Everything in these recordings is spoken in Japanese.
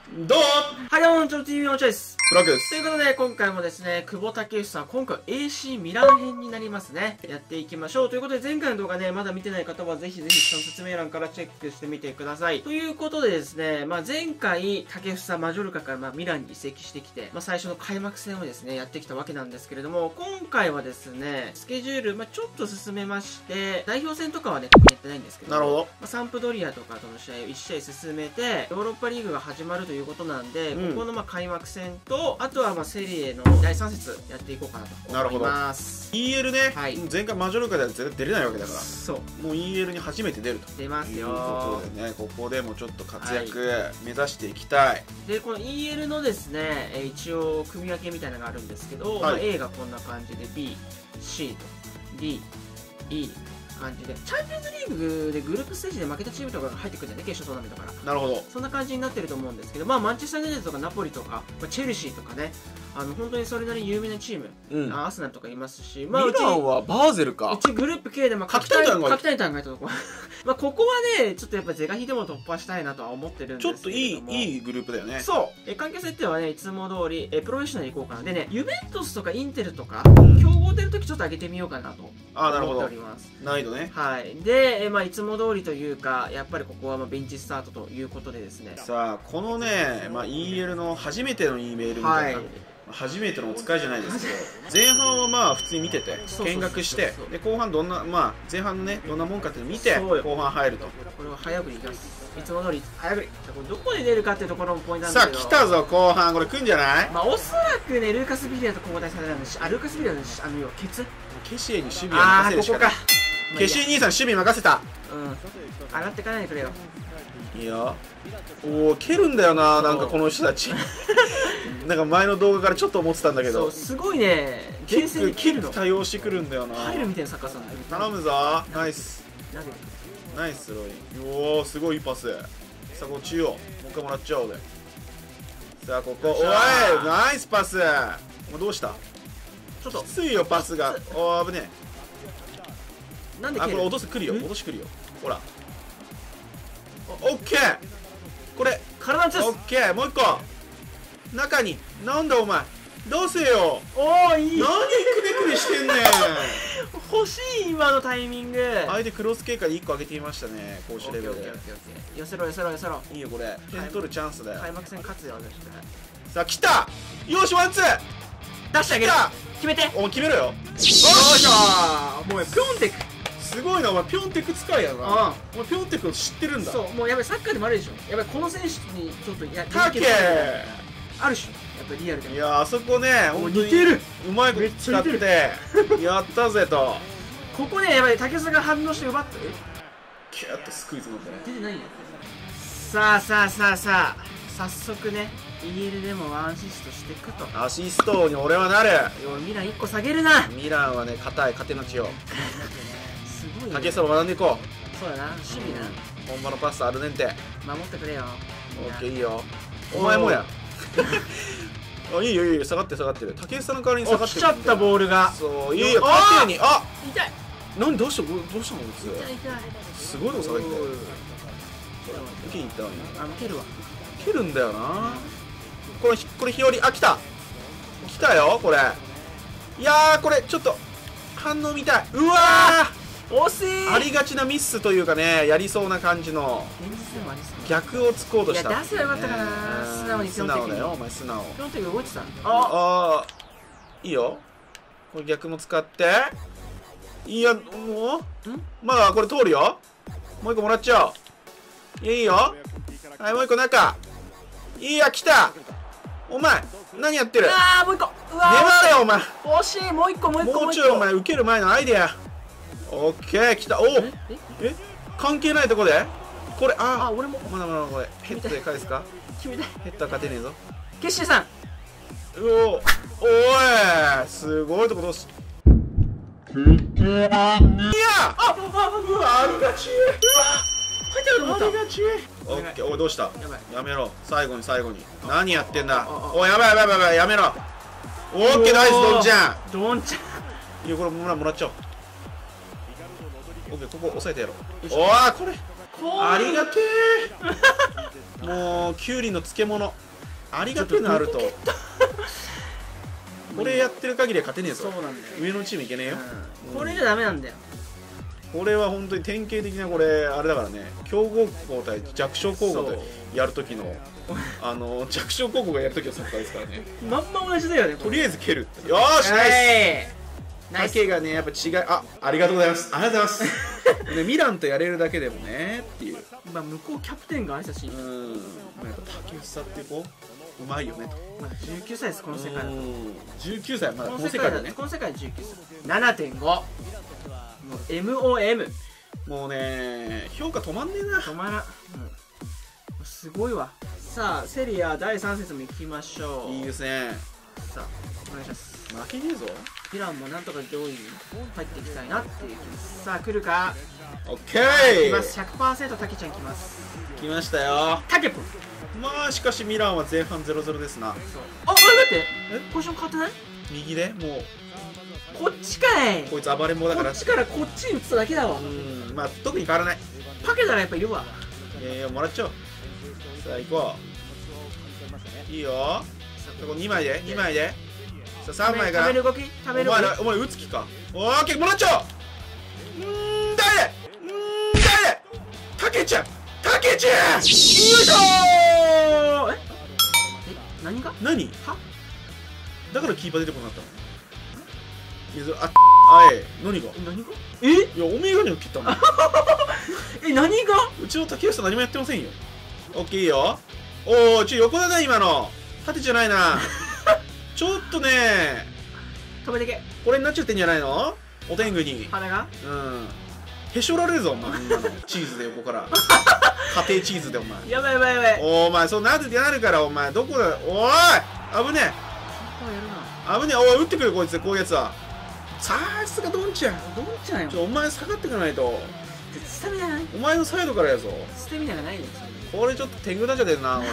どうもはい、どうも、TV のチョイス。 ブラックです。 ということで、今回もですね、久保建英さん、今回は AC ミラン編になりますね。やっていきましょう。ということで、前回の動画ね、まだ見てない方は、ぜひぜひ、その説明欄からチェックしてみてください。ということでですね、前回、武房マジョルカからミランに移籍してきて、最初の開幕戦をですね、やってきたわけなんですけれども、今回はですね、スケジュール、ちょっと進めまして、代表戦とかはね、やってないんですけど、 なるほど。 サンプドリアとかとの試合を1試合進めて、ヨーロッパリーグが始まるということなんで、ここの開幕戦と、あとはセリエの第3節やっていこうかなと思います。 EL ね、 はい、 前回マジョルカでは絶対出れないわけだから、 そうもう EL に初めて出ると出ますよ。 ということでね、ここでもちょっと活躍目指していきたい。 で、この EL のですね、一応組み分けみたいなのがあるんですけど、A がこんな感じで B、C と D、E感じで、チャンピオンズリーグでグループステージで負けたチームとかが入ってくるんだよね、決勝トーナメントから。 なるほど。 そんな感じになってると思うんですけど、マンチェスター・ユナイテッドとかナポリとか、チェルシーとかね、本当にそれなりに有名なチーム、アーセナルとかいますし、 ミランはバーゼルか。 うちグループ K でカピタイタンが書きたいと考えたところここはね、ちょっとやっぱ是が非でも突破したいなとは思ってるんですけども、 ちょっといいグループだよね。 そう、環境設定はね、いつも通りプロフェッショナルいこうかな。でね、ユベントスとかインテルとか、競合出るときちょっと上げてみようかなと思っております。 難易度ね。 はい。で、いつも通りというか、やっぱりここはベンチスタートということでですね。 さあ、このね、EL の初めての E メールみたいな、初めてのお使いじゃないですけど、前半は普通に見てて、見学して、で後半どんな、前半ね、どんなもんかっていうのを見て、後半入ると。 これは早送りいきます。いつも通り早送り。これどこで出るかっていうところもポイントなんですけど。 さあ、来たぞ、後半。これ来んじゃない？ おそらくね、ルーカス・ビリアと交代されたんで、ルーカス・ビリアの要はケツ。 ケシエに守備を任せるしかない。 ここか。 ケシエ兄さん守備任せた。 上がっていかないでくれよ。 いいよ。おお、蹴るんだよな、なんかこの人たち。なんか前の動画からちょっと思ってたんだけど、 すごいね、 キック対応してくるんだよな。 入るみたいなサッカーさんだよ。 頼むぞ。ナイスナイスロイン。おお、すごいいいパス。さあ、こっちよ、もう一回もらっちゃおうで。さあ、ここ、おい、ナイスパス。お前どうした？ ちょっときついよ、パスが。おお、危ねえ。 なんでこれ落とす、来るよ、落とし来るよ。ほら、オッケー。これ体にオッケー。もう一個中に。なんだお前、どうせよ。 おお、いい。 何クネクネしてんねん。 欲しい、今のタイミング。 相手クロス経過で1個上げてみましたね、攻守レベルで。 寄せろ寄せろ寄せろ。 いいよ、これ点取るチャンスだよ。 開幕戦勝つよ。 さあ、来た。よし、ワンツー出してあげる。決めて。 お前決めろよ。よっしゃー。 もうピョンテク。 すごいな、お前ピョンテク使いやな。お前ピョンテクを知ってるんだ。 そう、もうやばい、サッカーでもあるでしょ。やばい、この選手にちょっとタケあるし、やっぱリアルで。 いや、あそこね、 似てる。 うまいこと使ってやったぜと。 ここね、やばい、竹須が反応して奪ってキュッとスクイズ飲んでね。 出てないよ。さあ早速ね、 EL でもワンアシストしていくと。 アシストに俺はなる。 ミラン1個下げるな。 ミランはね、硬い、勝手の血を。 すごいね。 竹下を学んでいこう。そうだな、守備な。 本場のパスアルデンテ。 守ってくれよ。 オッケー、いいよ。お前もや。あ、いいよいいよ、下がってる。竹下の代わりに下がってる。 来ちゃったボールが。 そう、いいよ、縦に。あ、 痛い。 何、どうしたのこいつ。 痛い。 すごいの下がって。受けに行ったわね。 蹴るわ。 蹴るんだよな。これ日和。あ、来たよ、これ。いやー、これちょっと反応見たい。うわー、 惜しい。 ありがちなミスというかね、やりそうな感じの逆をつこうとした。 いや、出せばよかったかな。素直に素直だよ、お前素直。 ピョンテク動いてた。 あ、いいよ。これ逆も使って。いや、もうまだこれ通るよ。もう一個もらっちゃおう。いいよ。はい、もう一個中。いや、来た。お前何やってる。 もう一個。 粘れよ、お前。 惜しい。もう一個。 もうちょい、お前受ける前のアイデア。オッケー、来た。おお、関係ないとこでこれ。 俺もまだこれヘッドで返すか。 決めたい。 ヘッドは勝てねえぞ。 ケッシーさん。 おい、すごいとこどうし。いや、うわ、ありがち。 入ってると思った。 オッケー。おい、どうした。やめろ。最後に何やってんだ。おい、やばい、やめろ。オッケー、ナイス。ドンちゃん。いや、これもらっちゃおう。オッケー、ここ押さえてやろう。おー、こありがてえもうキュウリの漬物ありがてえのあるとこれやってる限りは勝てねえぞ。 そうなんだよ、 上のチームいけねえよ、 これじゃダメなんだよ。 これは本当に典型的なこれあれだからね、強豪校対弱小高校とやるときの弱小高校がやるときのサッカーですからね。 まんま同じだよね。 とりあえず蹴る。よーしナイス。 ナイス。 丈がねやっぱ違い、ありがとうございます。ありがとうございますね、ミランとやれるだけでもねっていう。 まあ向こうキャプテンが挨拶しに、 やっぱ竹内さんってこううまいよねと。 まだ19歳です、この世界だと。 19歳まだここの世界でね。 この世界で19歳。7.5。もう MOM。 もうね評価止まんねえな。 止まらん。すごいわ。さあセリア第3節も行きましょう。 いいですね。 さあお願いします。 負けねえぞ。 ミランもなんとか上位に入っていきたいなっていう気です。さあ来るか。 オッケー。 来ます。 100% タケちゃん来ます。 来ましたよ。 タケプン。 まあしかしミランは前半 0-0 ですな。 そう。あ、待って。ポジション変わってない？ 右でもうこっちかい。 こいつ暴れん坊だから。 こっちからこっちに打つだけだわ。 まあ特に変わらない。 パケたらやっぱいるわ。 もらっちゃおう。さあ行こう。いいよ。ここ2枚で2枚で。さあ3枚から。 食べる動き食べる動き。 お前打つ気か。オーケーもらっちゃおう。誰たけちゃんたけちゃんよいしょー。 何が何はだからキーパー出てこなかったの。あい何が何がいやおめえがに切ったの何がうちの竹内さん何もやってませんよ。オッケーいいよ。おお横だな今の縦じゃないなちょっとね止めてけ。 これになっちゃってんじゃないのお天狗に。 鼻がへし折られるぞお前みんなのチーズで横から家庭チーズでお前やばいやばいやばい。 お前そうなるからお前どこだおい危ねえ危ねえ。おい打ってくるこいつこういうやつは。さすがドンちゃんどんちゃんよ。 お前下がっていかないと。 スタミナない。 お前のサイドからやぞ。 スタミナがないんですよ。 これちょっと天狗だっちゃってんなこれ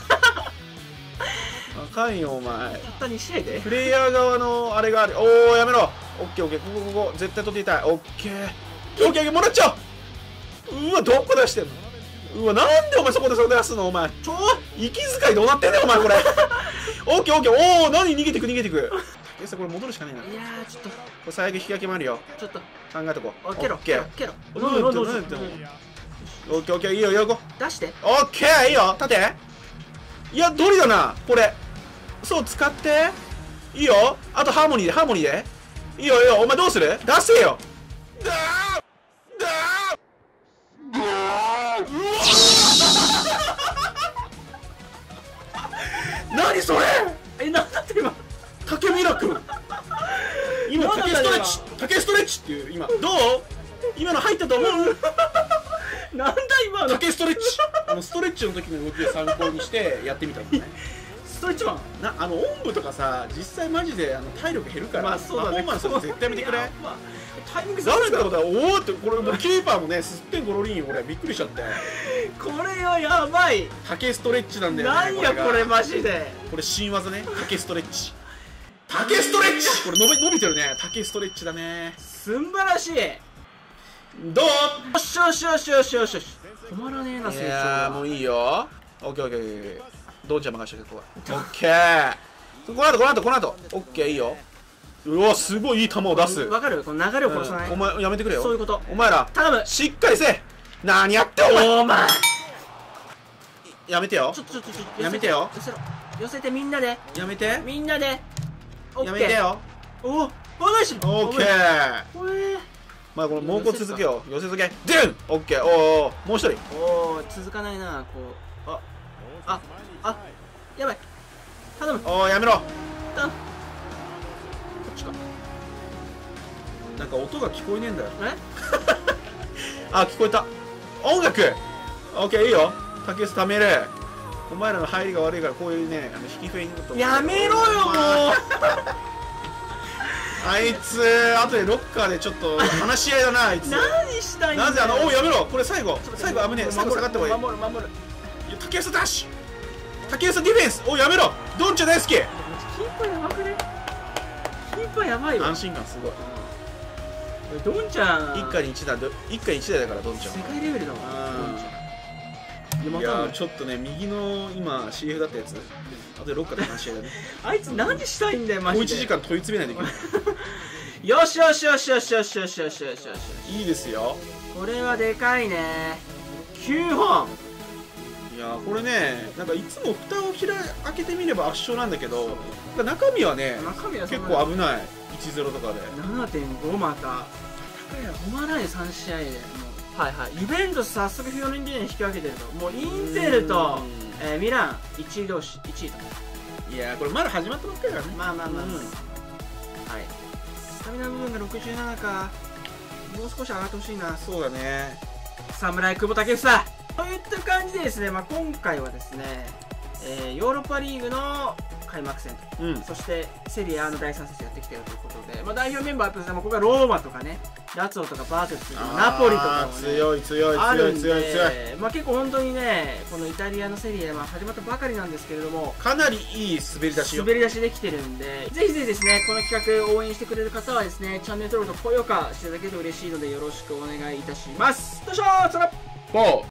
あかんよお前。 たった2試合でプレイヤー側のあれがある。おおやめろ。オッケーオッケーここ絶対取っていたい。オッケーオッケーもらっちゃう。うわどこ出してんの。うわなんでお前そこでそれ出すのお前。息遣いどうなってんねんお前これオッケーオッケーおお何逃げてくこれ戻るしかねえな。 いやーちょっとこれ最悪引き分けもあるよ。 ちょっと考えとこう。 ケロケロケロ。 オッケーオッケーいいよよこ出して。 オッケーいいよ立て。いやドリだなこれ。そう使っていいよ。あとハーモニーでいいよお前どうする出せよ。何それなんだって今竹ミラ君今竹ストレッチっていう今どう今の入ったと思うなんだ今の竹ストレッチストレッチの時の動きを参考にしてやってみたのねストレッチマンおんぶとかさ実際マジで体力減るから、 そうだね、 パフォーマンス絶対見てくれ。 タイミング誰ってことはおおってこれキーパーもねすってんゴロリンよ俺びっくりしちゃって。 これはやばい。 竹ストレッチなんだよね。 なんやこれマジで。これ新技ね竹ストレッチこれ伸びてるね。竹ストレッチだね。 すんばらしい。 どうよしよしよしよしよしよし。止まらねえな成長。いやもういいよ。オッケーオッケーどんちゃん任せてここは。オッケーこの後オッケーいいよ。うわすごいいい球を出す。 わかるこの流れを殺さない。 お前やめてくれよ。 そういうこと。 お前ら頼むしっかりせ。何やってお前やめてよ。やめてよ。 寄せてみんなでやめてみんなでやめてよ。 おナイス。 オッケーまあこの猛攻続けよう。寄せ続けドゥンオッケーおおもう一人おお続かないなこうやばい頼むおおやめろこっちかなんか音が聞こえねえんだよ聞こえた音楽オッケーいいよ竹内ためるお前らの入りが悪いからこういうね引き笛にやめろよもうあいつ後でロッカーでちょっと話し合いだなあいつ何したいんだよ。 なぜおやめろこれ最後危ねえ最後下がった方がいい。 守る竹内ダッシュ竹内ディフェンスおやめろドンチャ大好き。 キーパーやばくね。キーパーやばいよ。 安心感すごい。 ドンちゃん一家に一台だからドンちゃん世界レベルだわ、ドンちゃん。 いやちょっとね、右の今 CF だったやつあとでロッカーで話し合いだね。 あいつ何したいんだよマジで。 もう1時間問い詰めないといけない。 よしよしよしよしよしよしよしよしよし。 いいですよ。 これはでかいね。9本。 いやこれね、なんかいつも蓋を開けてみれば圧勝なんだけど、中身はね結構危ない。1-0とかで 7.5 また高谷止まらない3試合でもう、はいはい、ユベントス早速フィオレンティーナに引き分けてると、もうインテルと、ミラン1位同士、1位と。 いやこれまだ始まったばっかりだからね。 まあまあまあ、はい。スタミナ部分が67か、もう少し上がってほしいな。 そうだね。 侍久保建英といった感じでですね、今回はですね、ヨーロッパリーグの開幕戦と、そしてセリアの第3節やってきているということで、代表メンバーとしてもここがローマとかね、ラツオとかバーテルとかナポリとかも、ね、 強い強い強い強い強い。 結構本当にね、このイタリアのセリア始まったばかりなんですけれども、 かなりいい滑り出しできてるんで、ぜひぜひですね、この企画応援してくれる方はですね、チャンネル登録と高評価していただけると嬉しいのでよろしくお願いいたします。どうしよう、そらっぽー。